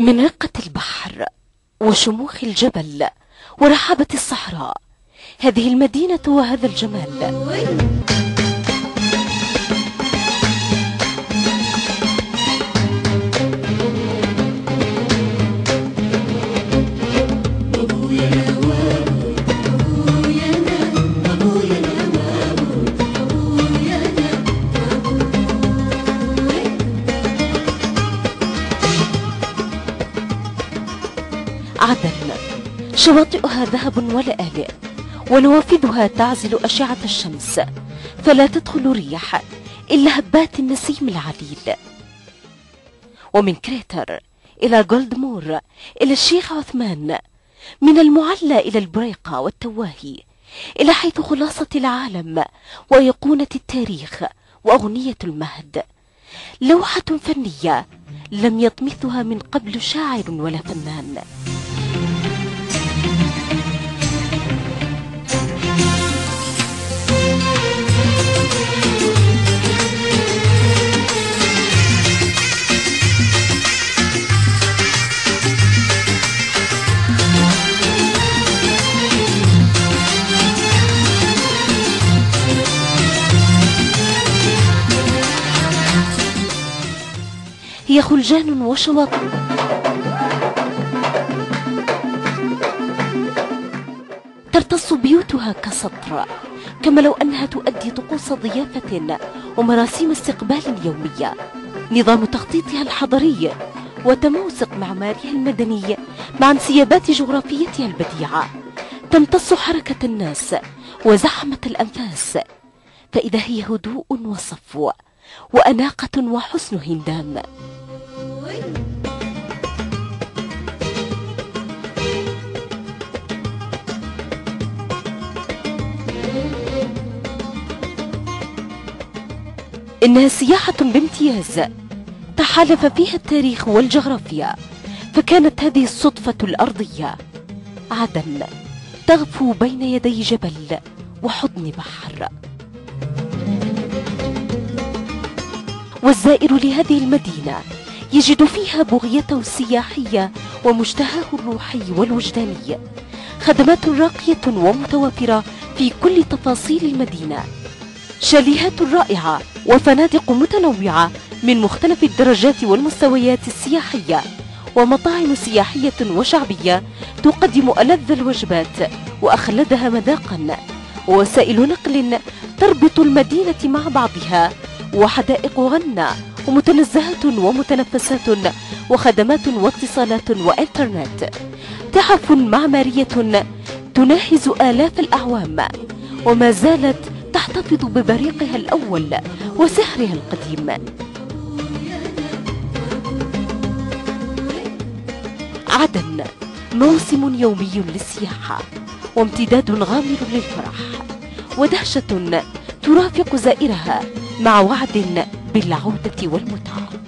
من رقة البحر وشموخ الجبل ورحابة الصحراء، هذه المدينة وهذا الجمال. عدن شواطئها ذهب ولآلئ، ونوافذها تعزل أشعة الشمس، فلا تدخل ريح إلا هبات النسيم العليل. ومن كريتر إلى جولدمور إلى الشيخ عثمان، من المعلى إلى البريقة والتواهي، إلى حيث خلاصة العالم وأيقونة التاريخ وأغنية المهد، لوحة فنية لم يطمثها من قبل شاعر ولا فنان. هي خلجان وشواطئ ترتص بيوتها كسطر، كما لو أنها تؤدي طقوس ضيافة ومراسيم استقبال يومية. نظام تخطيطها الحضري وتموسق معمارها المدني مع انسيابات جغرافيتها البديعة تمتص حركة الناس وزحمة الأنفاس، فإذا هي هدوء وصفو وأناقة وحسن هندام. إنها سياحة بامتياز تحالف فيها التاريخ والجغرافيا، فكانت هذه الصدفة الأرضية. عدن تغفو بين يدي جبل وحضن بحر، والزائر لهذه المدينة يجد فيها بغيته السياحية ومشتهاه الروحي والوجداني. خدمات راقية ومتوافرة في كل تفاصيل المدينة، شاليهات رائعة وفنادق متنوعة من مختلف الدرجات والمستويات السياحية، ومطاعم سياحية وشعبية تقدم ألذ الوجبات وأخلدها مذاقا، ووسائل نقل تربط المدينة مع بعضها، وحدائق غنى ومتنزهات ومتنفسات وخدمات واتصالات وإنترنت. تحف معمارية تناهز آلاف الأعوام، وما زالت تحتفظ ببريقها الأول وسحرها القديم. عدن موسم يومي للسياحة، وامتداد غامر للفرح، ودهشة ترافق زائرها مع وعد بالعودة والمتعة.